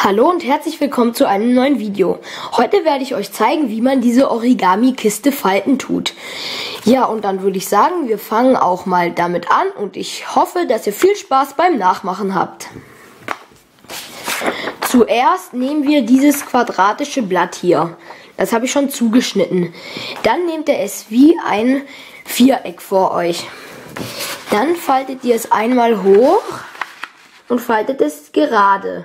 Hallo und herzlich willkommen zu einem neuen Video. Heute werde ich euch zeigen, wie man diese Origami-Kiste falten tut. Ja, und dann würde ich sagen, wir fangen auch mal damit an und ich hoffe, dass ihr viel Spaß beim Nachmachen habt. Zuerst nehmen wir dieses quadratische Blatt hier. Das habe ich schon zugeschnitten. Dann nehmt ihr es wie ein Viereck vor euch. Dann faltet ihr es einmal hoch und faltet es gerade.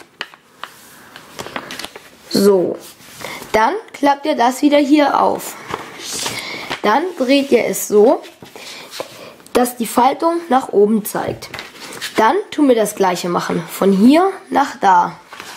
So, dann klappt ihr das wieder hier auf. Dann dreht ihr es so, dass die Faltung nach oben zeigt. Dann tun wir das gleiche machen, von hier nach da.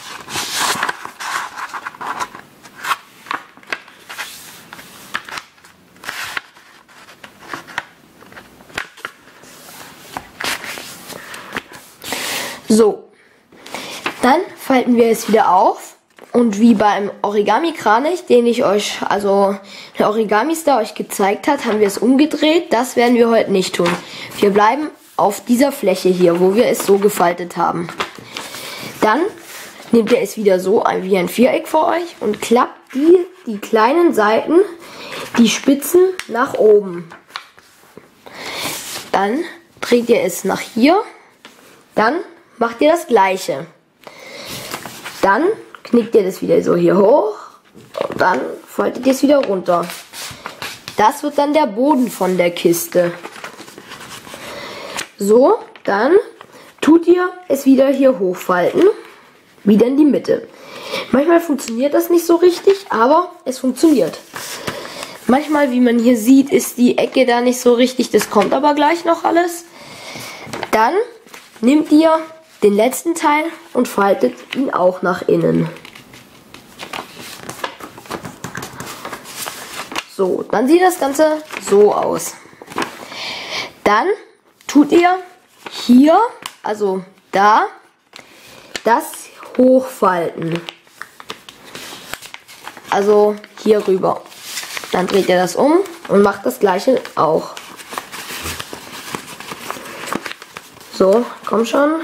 So, dann falten wir es wieder auf. Und wie beim Origami-Kranich, den ich euch, also der Origami-Star euch gezeigt hat, haben wir es umgedreht. Das werden wir heute nicht tun. Wir bleiben auf dieser Fläche hier, wo wir es so gefaltet haben. Dann nehmt ihr es wieder so wie ein Viereck vor euch und klappt die kleinen Seiten, die Spitzen nach oben. Dann dreht ihr es nach hier. Dann macht ihr das gleiche. Dann knickt ihr das wieder so hier hoch und dann faltet ihr es wieder runter. Das wird dann der Boden von der Kiste. So, dann tut ihr es wieder hier hochfalten, wieder in die Mitte. Manchmal funktioniert das nicht so richtig, aber es funktioniert. Manchmal, wie man hier sieht, ist die Ecke da nicht so richtig, das kommt aber gleich noch alles. Dann nehmt ihr den letzten Teil und faltet ihn auch nach innen. So, dann sieht das Ganze so aus. Dann tut ihr hier, also da, das hochfalten. Also hier rüber. Dann dreht ihr das um und macht das gleiche auch. So, komm schon.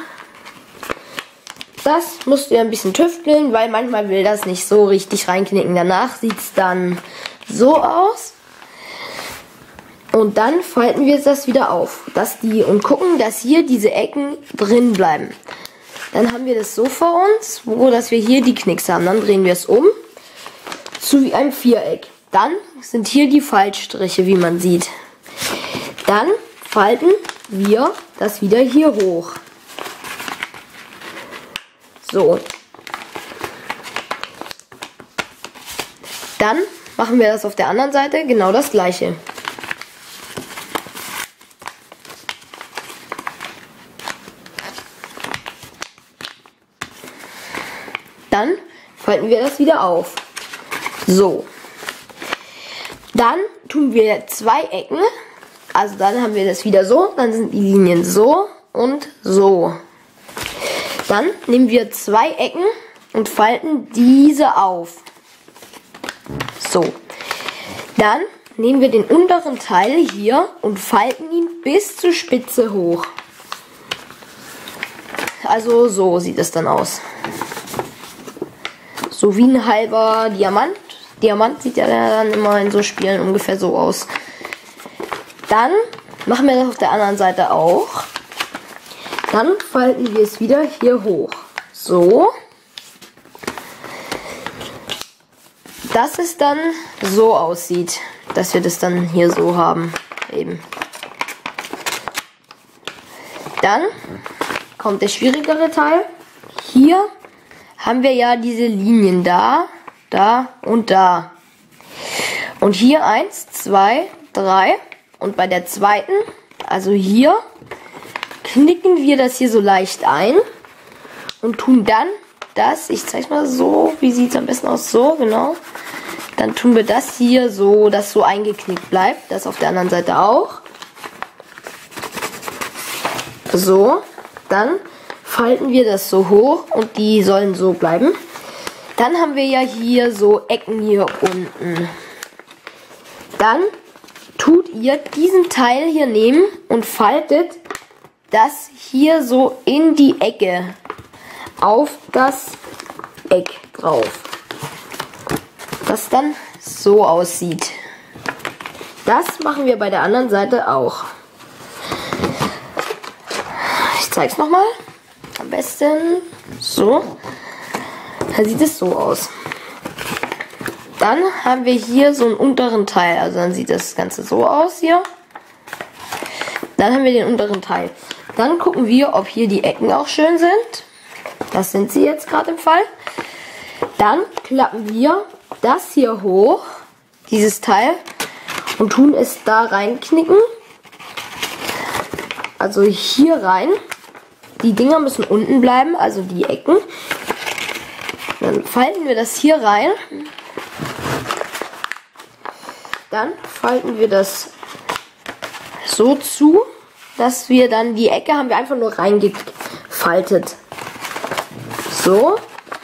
Das musst ihr ein bisschen tüfteln, weil manchmal will das nicht so richtig reinknicken. Danach sieht es dann so aus. Und dann falten wir das wieder auf. Und gucken, dass hier diese Ecken drin bleiben. Dann haben wir das so vor uns, dass wir hier die Knicks haben. Dann drehen wir es um zu wie einem Viereck. Dann sind hier die Faltstriche, wie man sieht. Dann falten wir das wieder hier hoch. So. Dann machen wir das auf der anderen Seite genau das gleiche. Dann falten wir das wieder auf. So. Dann tun wir zwei Ecken. Also dann haben wir das wieder so. Dann sind die Linien so und so. Dann nehmen wir zwei Ecken und falten diese auf. So. Dann nehmen wir den unteren Teil hier und falten ihn bis zur Spitze hoch. Also so sieht es dann aus. So wie ein halber Diamant. Diamant sieht ja dann immer in so Spielen ungefähr so aus. Dann machen wir das auf der anderen Seite auch. Dann falten wir es wieder hier hoch. So. Dass es dann so aussieht. Dass wir das dann hier so haben. Eben. Dann kommt der schwierigere Teil. Hier haben wir ja diese Linien da, da und da. Und hier 1, 2, 3. Und bei der zweiten, also hier, knicken wir das hier so leicht ein und tun dann das, ich zeige mal so, wie sieht es am besten aus, so, genau. Dann tun wir das hier so, dass so eingeknickt bleibt, das auf der anderen Seite auch. So, dann falten wir das so hoch und die sollen so bleiben. Dann haben wir ja hier so Ecken hier unten. Dann tut ihr diesen Teil hier nehmen und faltet das hier so in die Ecke auf das Viereck drauf. Das dann so aussieht. Das machen wir bei der anderen Seite auch. Ich zeige es nochmal. Am besten so. Dann sieht es so aus. Dann haben wir hier so einen unteren Teil. Also dann sieht das Ganze so aus hier. Dann haben wir den unteren Teil. Dann gucken wir, ob hier die Ecken auch schön sind. Das sind sie jetzt gerade im Fall. Dann klappen wir das hier hoch, dieses Teil, und tun es da reinknicken. Also hier rein. Die Dinger müssen unten bleiben, also die Ecken. Dann falten wir das hier rein. Dann falten wir das so zu, dass wir dann die Ecke haben wir einfach nur reingefaltet. So.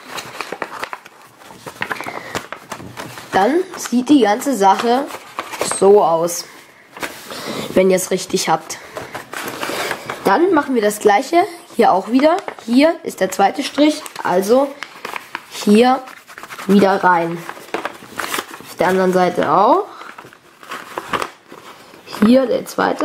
Dann sieht die ganze Sache so aus, wenn ihr es richtig habt. Dann machen wir das gleiche hier auch wieder. Hier ist der zweite Strich, also hier wieder rein. Auf der anderen Seite auch. Hier der zweite.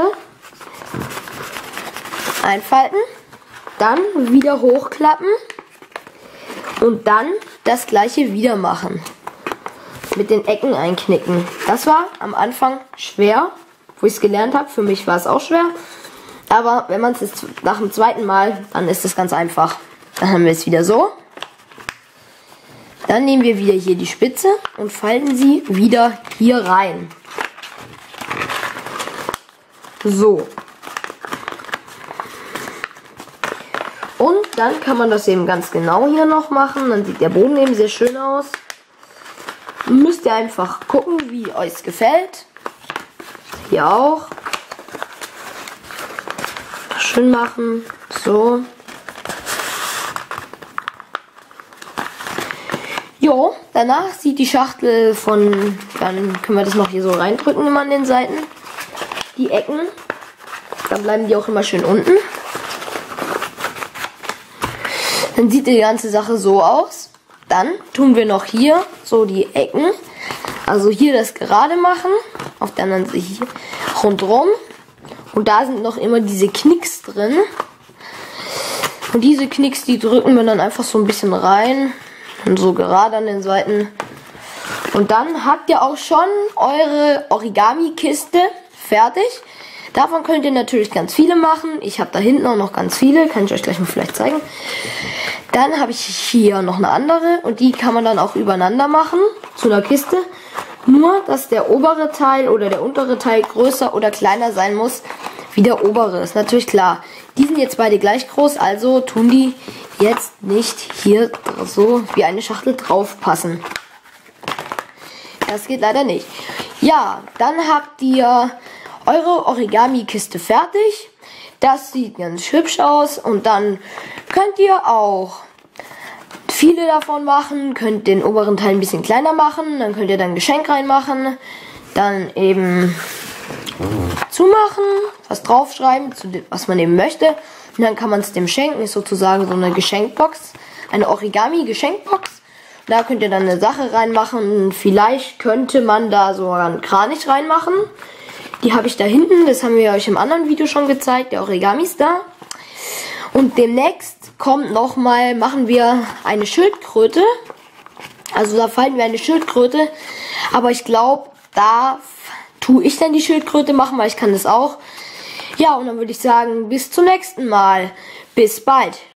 Einfalten. Dann wieder hochklappen. Und dann das gleiche wieder machen. Mit den Ecken einknicken. Das war am Anfang schwer, wo ich es gelernt habe. Für mich war es auch schwer. Aber wenn man es jetzt nach dem zweiten Mal, dann ist es ganz einfach. Dann haben wir es wieder so. Dann nehmen wir wieder hier die Spitze und falten sie wieder hier rein. So. Und dann kann man das eben ganz genau hier noch machen. Dann sieht der Boden eben sehr schön aus. Müsst ihr einfach gucken, wie euch gefällt. Hier auch. Schön machen. So. Jo, danach sieht die Schachtel von, dann können wir das noch hier so reindrücken immer an den Seiten. Die Ecken, dann bleiben die auch immer schön unten. Dann sieht die ganze Sache so aus. Dann tun wir noch hier so die Ecken, also hier das gerade machen, auf der anderen Seite hier rundherum. Und da sind noch immer diese Knicks drin. Und diese Knicks, die drücken wir dann einfach so ein bisschen rein. Und so gerade an den Seiten. Und dann habt ihr auch schon eure Origami-Kiste fertig. Davon könnt ihr natürlich ganz viele machen. Ich habe da hinten auch noch ganz viele. Kann ich euch gleich mal vielleicht zeigen. Dann habe ich hier noch eine andere. Und die kann man dann auch übereinander machen. Zu einer Kiste. Nur, dass der obere Teil oder der untere Teil größer oder kleiner sein muss wie der obere. Ist natürlich klar. Die sind jetzt beide gleich groß. Also tun die jetzt nicht hier so wie eine Schachtel drauf passen. Das geht leider nicht. Ja, dann habt ihr eure Origami-Kiste fertig. Das sieht ganz hübsch aus. Und dann könnt ihr auch viele davon machen. Könnt den oberen Teil ein bisschen kleiner machen. Dann könnt ihr dann ein Geschenk reinmachen. Dann eben zumachen, was draufschreiben, was man eben möchte. Und dann kann man es dem schenken. Ist sozusagen so eine Geschenkbox. Eine Origami-Geschenkbox. Da könnt ihr dann eine Sache reinmachen. Vielleicht könnte man da sogar einen Kranich reinmachen. Die habe ich da hinten. Das haben wir euch im anderen Video schon gezeigt. Der Origami ist da. Und demnächst kommt nochmal, machen wir eine Schildkröte. Also da falten wir eine Schildkröte. Aber ich glaube, da tue ich dann die Schildkröte machen, weil ich kann das auch. Ja, und dann würde ich sagen, bis zum nächsten Mal. Bis bald.